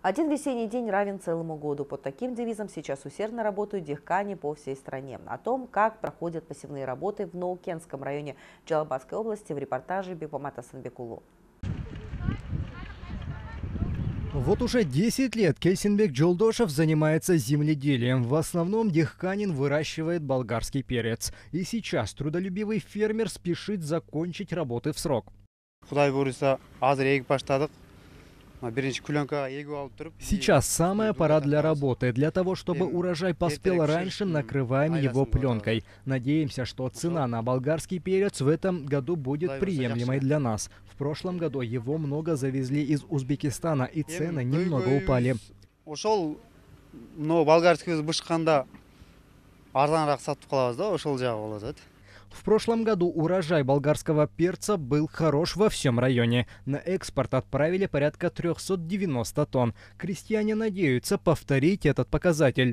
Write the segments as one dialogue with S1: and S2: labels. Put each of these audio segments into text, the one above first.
S1: Один весенний день равен целому году. Под таким девизом сейчас усердно работают дихкани по всей стране. О том, как проходят посевные работы в Ноукенском районе Джалабадской области, в репортаже Бекмамата Санбекулу.
S2: Вот уже 10 лет Кельсинбек Джолдошев занимается земледелием. В основном дихканин выращивает болгарский перец. И сейчас трудолюбивый фермер спешит закончить работы в срок. Сейчас самая пора для работы. Для того, чтобы урожай поспел раньше, накрываем его пленкой. Надеемся, что цена на болгарский перец в этом году будет приемлемой для нас. В прошлом году его много завезли из Узбекистана, и цены немного упали. В прошлом году урожай болгарского перца был хорош во всем районе. На экспорт отправили порядка 390 тонн. Крестьяне надеются повторить этот показатель.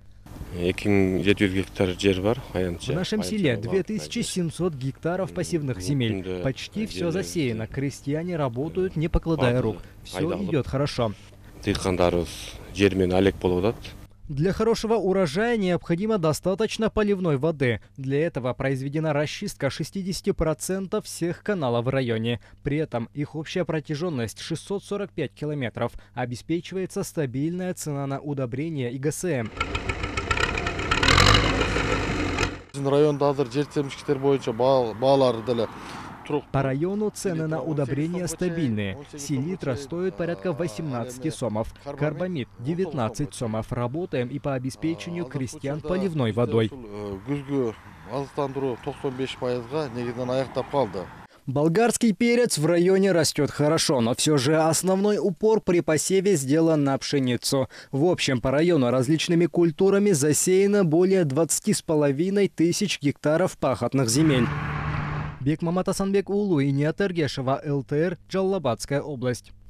S2: В нашем селе 2700 гектаров посевных земель. Почти все засеяно. Крестьяне работают, не покладая рук. Все идет хорошо. Для хорошего урожая необходимо достаточно поливной воды. Для этого произведена расчистка 60% всех каналов в районе. При этом их общая протяженность 645 километров. Обеспечивается стабильная цена на удобрения и ГСМ. По району цены на удобрения стабильные. Селитра стоит порядка 18 сомов, карбамид 19 сомов. Работаем и по обеспечению крестьян поливной водой. Болгарский перец в районе растет хорошо, но все же основной упор при посеве сделан на пшеницу. В общем, по району различными культурами засеяно более 20,5 тысяч гектаров пахотных земель. Бекмамата Санбекулу и Ниат Эргешева, ЛТР, Джалабадская область.